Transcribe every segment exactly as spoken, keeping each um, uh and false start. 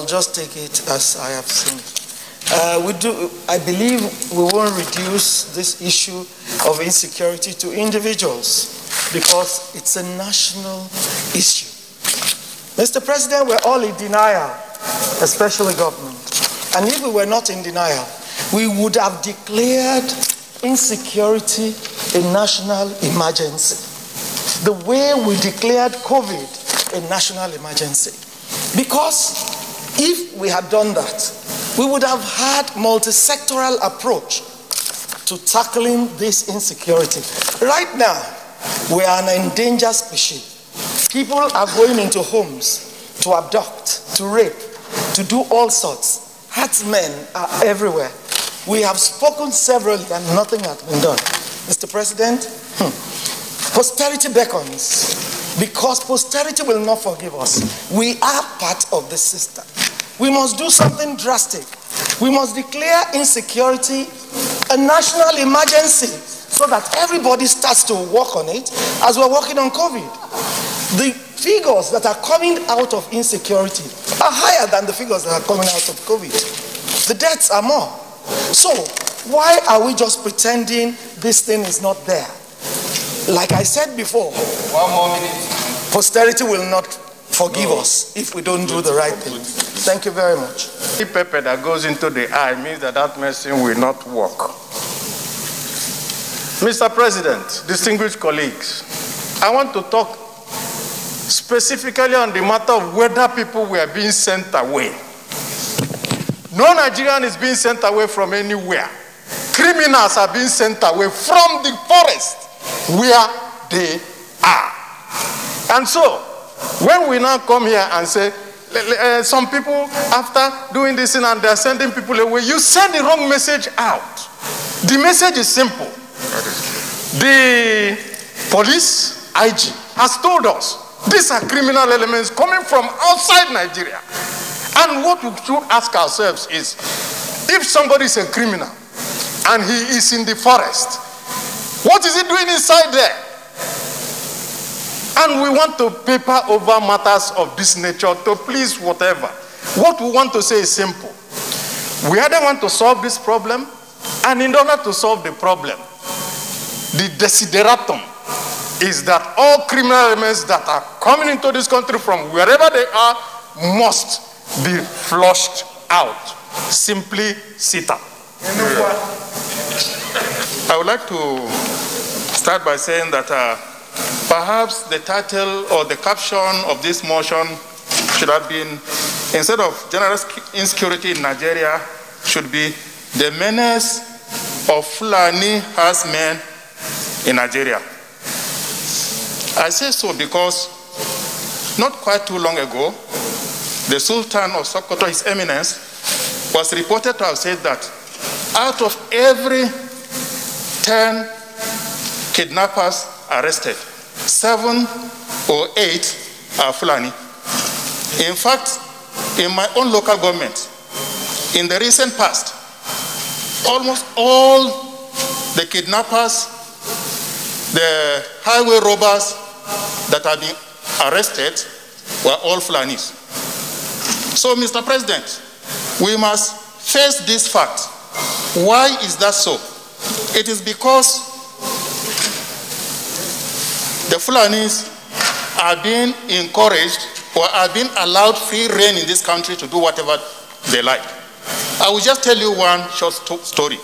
will just take it as I have seen it. Uh, we do, I believe we won't reduce this issue of insecurity to individuals because it's a national issue. Mister President, we're all in denial, especially government. And if we were not in denial, we would have declared insecurity a national emergency. The way we declared COVID a national emergency. Because if we had done that, we would have had multi-sectoral approach to tackling this insecurity. Right now, we are an endangered species. People are going into homes to abduct, to rape, to do all sorts. Herdsmen are everywhere. We have spoken severally and nothing has been done. Mister President, hmm, posterity beckons because posterity will not forgive us. We are part of the system. We must do something drastic. We must declare insecurity a national emergency so that everybody starts to work on it as we're working on COVID. The figures that are coming out of insecurity are higher than the figures that are coming out of COVID. The deaths are more. So why are we just pretending this thing is not there? Like I said before, one more minute. Posterity will not forgive no. us if we don't do the right thing. Thank you very much. The pepper that goes into the eye means that that medicine will not work. Mister President, distinguished colleagues, I want to talk specifically on the matter of whether people were being sent away. No Nigerian is being sent away from anywhere. Criminals are being sent away from the forest where they are. And so, when we now come here and say, uh, some people, after doing this thing and they're sending people away, you send the wrong message out. The message is simple. The police, I G, has told us these are criminal elements coming from outside Nigeria. And what we should ask ourselves is, if somebody is a criminal and he is in the forest, what is he doing inside there? And we want to paper over matters of this nature to please whatever. What we want to say is simple. We either want to solve this problem, and in order to solve the problem, the desideratum is that all criminal elements that are coming into this country from wherever they are must be flushed out. Simply sit up. I would like to start by saying that uh, perhaps the title or the caption of this motion should have been, instead of general insecurity in Nigeria, should be the menace of Fulani herdsmen in Nigeria. I say so because not quite too long ago, the Sultan of Sokoto, His Eminence, was reported to have said that out of every ten kidnappers arrested, seven or eight are Fulani. In fact, in my own local government, in the recent past, almost all the kidnappers, the highway robbers that have been arrested were all Fulanis. So, Mister President, we must face this fact. Why is that so? It is because the Fulanis are being encouraged or are being allowed free rein in this country to do whatever they like. I will just tell you one short story.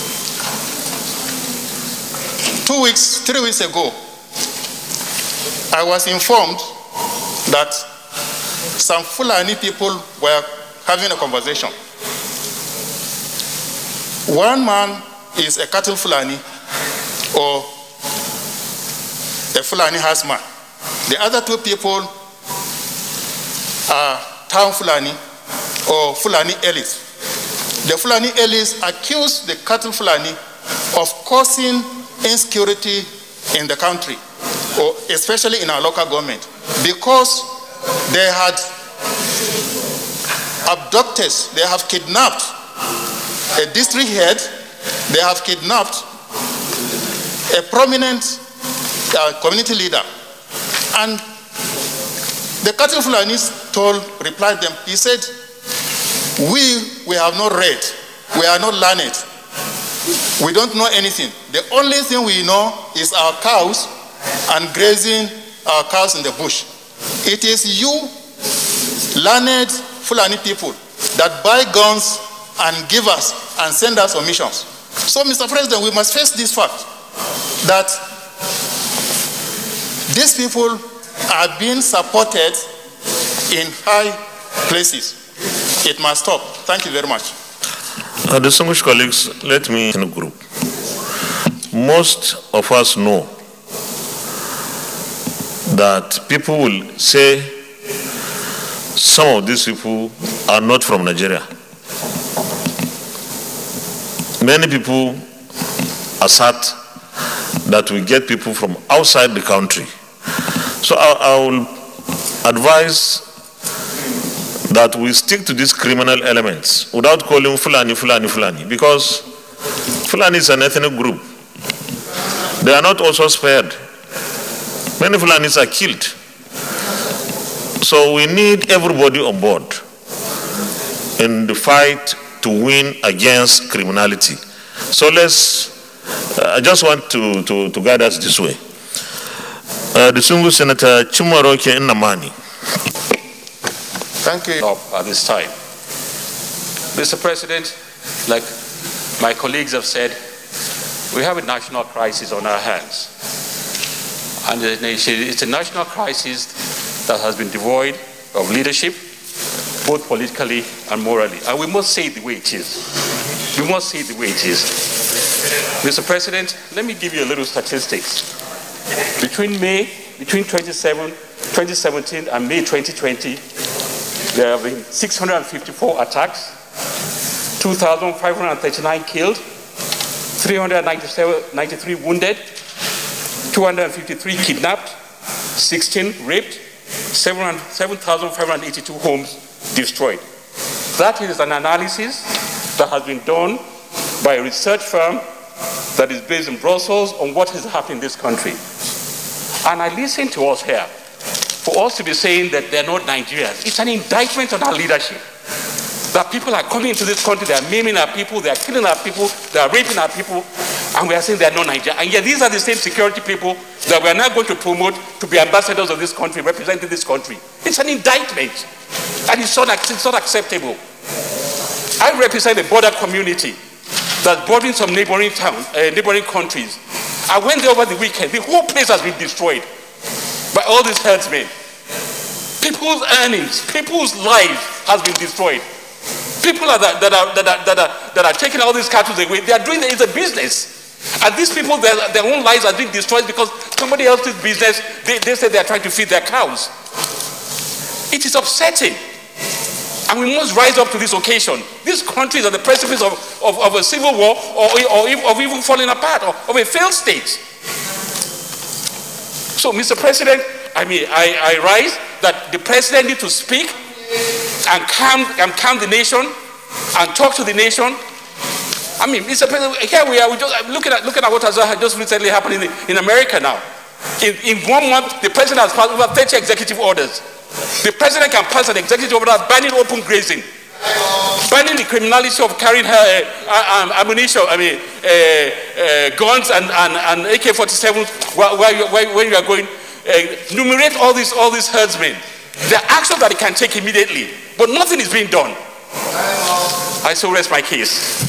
Two weeks, three weeks ago, I was informed that some Fulani people were having a conversation. One man is a cattle Fulani or a Fulani herdsman. The other two people are town Fulani or Fulani elites. The Fulani elites accuse the cattle Fulani of causing insecurity in the country, or especially in our local government, because they had abducted, they have kidnapped a district head, they have kidnapped a prominent uh, community leader. And the cattle Fulanis told, replied them, he said, We, we have not read. We are not learned. We don't know anything. The only thing we know is our cows and grazing our cows in the bush. It is you, learned Fulani people, that buy guns and give us and send us on missions. So, Mister President, we must face this fact that these people are being supported in high places. It must stop. Thank you very much. Uh, distinguished colleagues, let me in a group. Most of us know that people will say some of these people are not from Nigeria. Many people assert that we get people from outside the country. So I, I will advise that we stick to these criminal elements without calling Fulani, Fulani, Fulani, because Fulani is an ethnic group. They are not also spared. Many Fulanis are killed. So we need everybody on board in the fight to win against criminality. So let's, uh, I just want to, to, to guide us this way. Uh, distinguished Senator Chimaroke Nnamani. Thank you at this time. Mister President, like my colleagues have said, we have a national crisis on our hands. And it's a national crisis that has been devoid of leadership, both politically and morally. And we must say it the way it is. We must say it the way it is. Mister President, let me give you a little statistics. Between May, between twenty seventeen and May twenty twenty, there have been six hundred fifty-four attacks, two thousand five hundred thirty-nine killed, three hundred ninety-three wounded, two hundred fifty-three kidnapped, sixteen raped, seven thousand five hundred eighty-two homes destroyed. That is an analysis that has been done by a research firm that is based in Brussels on what has happened in this country. And I listen to us here. For us to be saying that they're not Nigerians, it's an indictment on our leadership. That people are coming into this country, they are maiming our people, they are killing our people, they are raping our people, and we are saying they are not Nigerians. And yet these are the same security people that we are now going to promote to be ambassadors of this country, representing this country. It's an indictment, and it's not, it's not acceptable. I represent a border community that's bordering some neighboring towns, uh, neighboring countries. I went there over the weekend. The whole place has been destroyed by all these herdsmen. People's earnings, people's lives has been destroyed. People are that, that, are, that, are, that, are, that are taking all these cattle away, they are doing it, it's a business. And these people, their, their own lives are being destroyed because somebody else's business, they, they say they are trying to feed their cows. It is upsetting. And we must rise up to this occasion. This country is at the precipice of, of, of a civil war or, or of even falling apart, or of a failed state. So, Mister President, I mean, I, I rise that the president needs to speak and calm, and calm the nation and talk to the nation. I mean, Mister President, here we are, we just, looking, at, looking at what has just recently happened in, in America now. In, in one month, the president has passed over thirty executive orders. The president can pass an executive order banning open grazing, banning the criminality of carrying her uh, um, ammunition, I mean, uh, uh, guns and, and, and A K forty-sevens while, while you, while, when you are going, uh, enumerate all these, all these herdsmen. There are actions that it can take immediately, but nothing is being done. I so rest my case.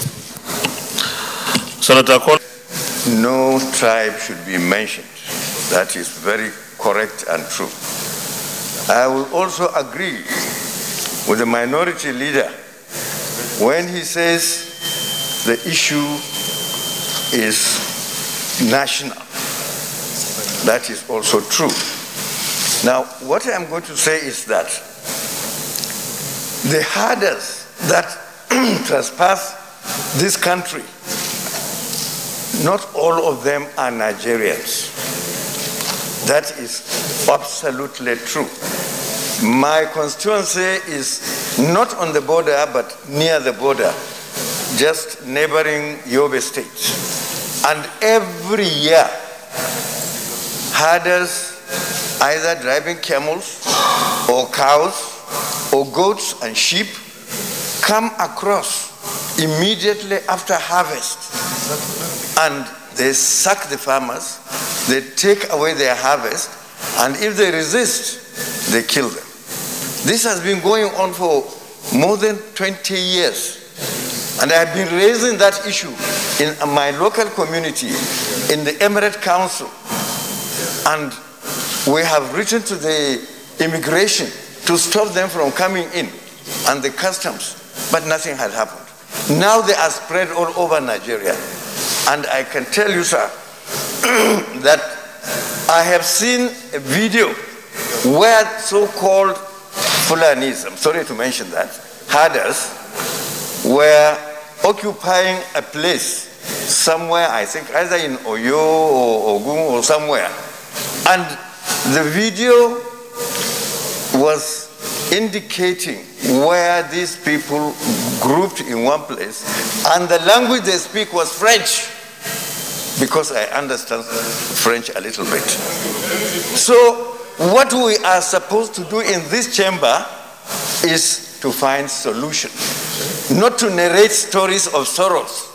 Senator Cole. No tribe should be mentioned. That is very correct and true. I will also agree with the minority leader when he says the issue is national. That is also true. Now, what I'm going to say is that the herders that trespass this country, not all of them are Nigerians. That is absolutely true. My constituency is not on the border, but near the border, just neighboring Yobe State. And every year, herders either driving camels or cows or goats and sheep come across immediately after harvest, and they sack the farmers, they take away their harvest, and if they resist, they kill them. This has been going on for more than twenty years. And I have been raising that issue in my local community, in the Emirate Council. And we have written to the immigration to stop them from coming in, and the customs, but nothing had happened. Now they are spread all over Nigeria. And I can tell you, sir, that I have seen a video where so-called Fulanis, I'm sorry to mention that, herders, were occupying a place somewhere, I think either in Oyo or Ogun or somewhere. And the video was indicating where these people grouped in one place, and the language they speak was French, because I understand French a little bit. So what we are supposed to do in this chamber is to find solutions, not to narrate stories of sorrows.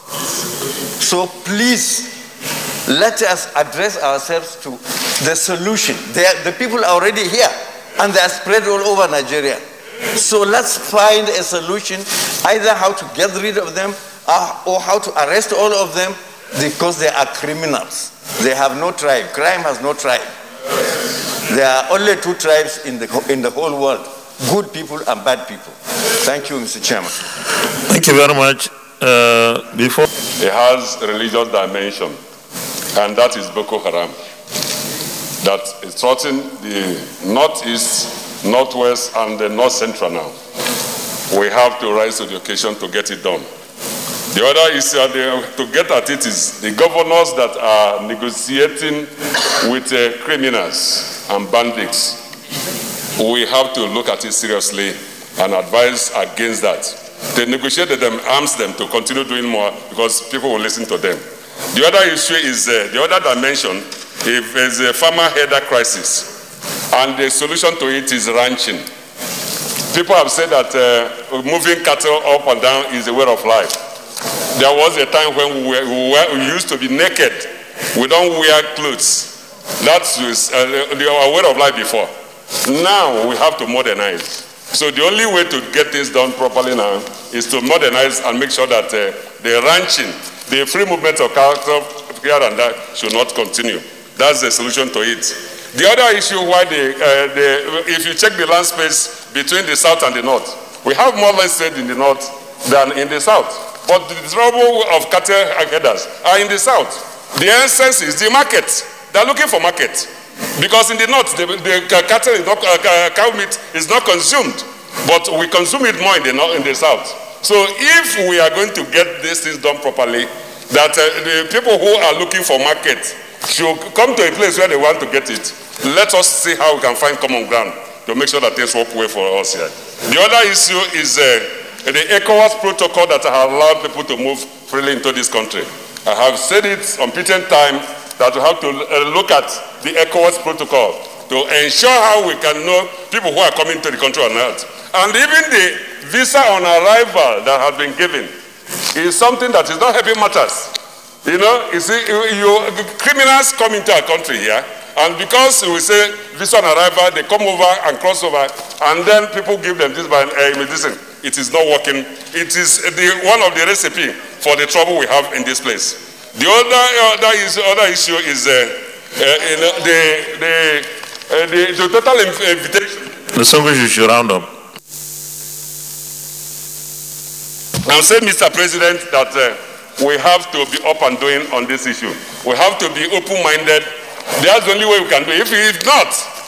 So please, let us address ourselves to the solution. They are, the people are already here, and they are spread all over Nigeria. So let's find a solution, either how to get rid of them or, or how to arrest all of them, because they are criminals. They have no tribe. Crime has no tribe. There are only two tribes in the, in the whole world, good people and bad people. Thank you, Mister Chairman. Thank you very much. Uh, before it has a religious dimension, and that is Boko Haram. That is threatening the northeast, northwest, and the north central now. We have to rise to the occasion to get it done. The other issue to get at it is the governors that are negotiating with uh, criminals and bandits. We have to look at it seriously and advise against that. They negotiate them, arms them to continue doing more because people will listen to them. The other issue is, uh, the other dimension, if there's a farmer header crisis, and the solution to it is ranching. People have said that uh, moving cattle up and down is a way of life. There was a time when we, were, we, were, we used to be naked. We don't wear clothes. That was uh, our way of life before. Now we have to modernize. So the only way to get things done properly now is to modernize and make sure that uh, the ranching, the free movement of cattle here and there should not continue. That's the solution to it. The other issue why the, uh, the, if you check the land space between the south and the north, we have more land space in the north than in the south. But the trouble of cattle headers are in the south. The essence is the market. They're looking for market. Because in the north, the, the cattle is not, uh, cow meat is not consumed. But we consume it more in the north, in the south. So if we are going to get these things done properly, that uh, the people who are looking for market should come to a place where they want to get it. Let us see how we can find common ground to make sure that things work well for us here. The other issue is uh, the ECOWAS protocol that has allowed people to move freely into this country. I have said it on P T N time that we have to uh, look at the ECOWAS protocol to ensure how we can know people who are coming to the country or not. And even the visa on arrival that has been given is something that is not helping matters. You know, you see, you, you, criminals come into our country here, and because we say visa on arrival, they come over and cross over, and then people give them this by uh, medicine. It is not working. It is the, one of the recipe for the trouble we have in this place. The other, other, is, other issue is uh, uh, you know, the, the, uh, the, the total invitation. The service you should round up. I'm saying, Mister President, that uh, we have to be up and doing on this issue. We have to be open-minded. That's the only way we can do it. If, if not,